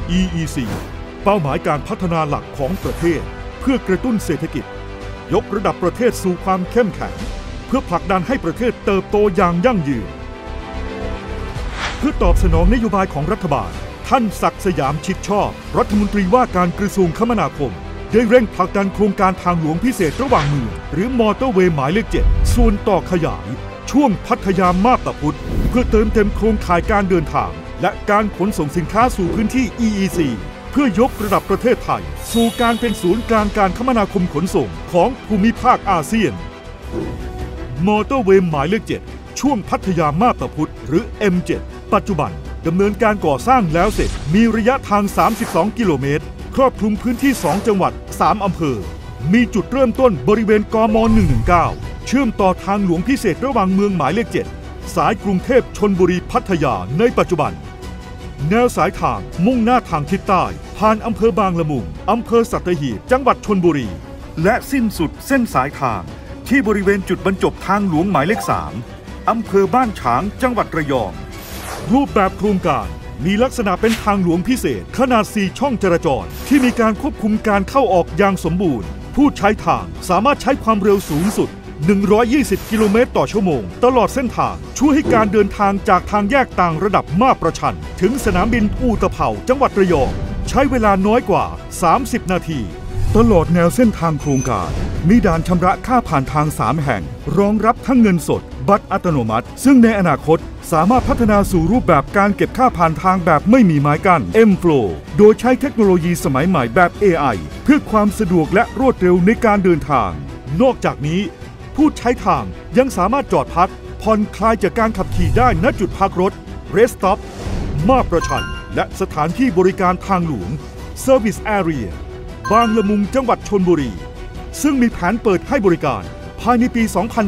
EEC เป้าหมายการพัฒนาหลักของประเทศเพื่อกระตุ้นเศรษฐกิจยกระดับประเทศสู่ความเข้มแข็งเพื่อผลักดันให้ประเทศเติบโตอย่างยั่งยืนเพื่อตอบสนองนโยบายของรัฐบาลท่านศักดิ์สยามชิดชอบรัฐมนตรีว่าการกระทรวงคมนาคมได้เร่งผลักดันโครงการทางหลวงพิเศษระหว่างเมืองหรือมอเตอร์เวย์หมายเลข 7ส่วนต่อขยายช่วงพัทยามาบตาพุธเพื่อเติมเต็มโครงข่ายการเดินทางและการขนส่งสินค้าสู่พื้นที่ EEC เพื่อยกระดับประเทศไทยสู่การเป็นศูนย์กลางการคมนาคมขนส่งของภูมิภาคอาเซียนมอเตอร์เวย์หมายเลข 7ช่วงพัทยามาบตาพุธหรือ M7 ปัจจุบันดำเนินการก่อสร้างแล้วเสร็จมีระยะทาง32กิโลเมตรครอบคลุมพื้นที่2จังหวัด3อำเภอมีจุดเริ่มต้นบริเวณกม119เชื่อมต่อทางหลวงพิเศษระหว่างเมืองหมายเลข 7สายกรุงเทพชลบุรีพัทยาในปัจจุบันแนวสายทางมุ่งหน้าทางทิศใต้ผ่านอำเภอบางละมุงอำเภอสัตหีบจังหวัดชลบุรีและสิ้นสุดเส้นสายทางที่บริเวณจุดบรรจบทางหลวงหมายเลข 3อำเภอบ้านฉางจังหวัดระยองรูปแบบโครงการมีลักษณะเป็นทางหลวงพิเศษขนาด4ช่องจราจรที่มีการควบคุมการเข้าออกอย่างสมบูรณ์ผู้ใช้ทางสามารถใช้ความเร็วสูงสุด120กิโลเมตรต่อชั่วโมงตลอดเส้นทางช่วยให้การเดินทางจากทางแยกต่างระดับมาประชันถึงสนามบินอู่ตะเภาจังหวัดระยองใช้เวลาน้อยกว่า30นาทีตลอดแนวเส้นทางโครงการมีด่านชำระค่าผ่านทาง3แห่งรองรับทั้งเงินสดบัตรอัตโนมัติซึ่งในอนาคตสามารถพัฒนาสู่รูปแบบการเก็บค่าผ่านทางแบบไม่มีไม้กั้น M-Flow โดยใช้เทคโนโลยีสมัยใหม่แบบ AI เพื่อความสะดวกและรวดเร็วในการเดินทางนอกจากนี้ผู้ใช้ทางยังสามารถจอดพักผ่อนคลายจากการขับขี่ได้ณจุดพักรถ Rest Stop มาประชันและสถานที่บริการทางหลวง Service Area บางละมุงจังหวัดชลบุรีซึ่งมีแผนเปิดให้บริการภายในปี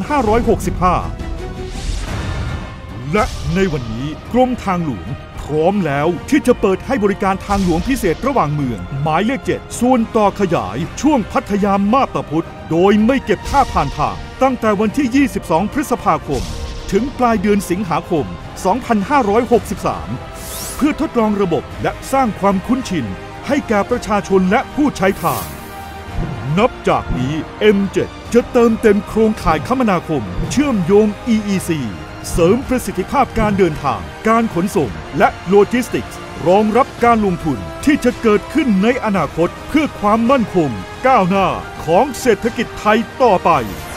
2565 และในวันนี้กรมทางหลวงพร้อมแล้วที่จะเปิดให้บริการทางหลวงพิเศษระหว่างเมืองหมายเลข 7ส่วนต่อขยายช่วงพัทยามาบตาพุธโดยไม่เก็บค่าผ่านทางตั้งแต่วันที่ 22 พฤษภาคมถึงปลายเดือนสิงหาคม 2563 เพื่อทดลองระบบและสร้างความคุ้นชินให้แก่ประชาชนและผู้ใช้ทางนับจากนี้ M7 จะเติมเต็มโครงข่ายคมนาคมเชื่อมโยง EEC เสริมประสิทธิภาพการเดินทางการขนส่งและโลจิสติกส์รองรับการลงทุนที่จะเกิดขึ้นในอนาคตเพื่อความมั่นคงก้าวหน้าของเศรษฐกิจไทยต่อไป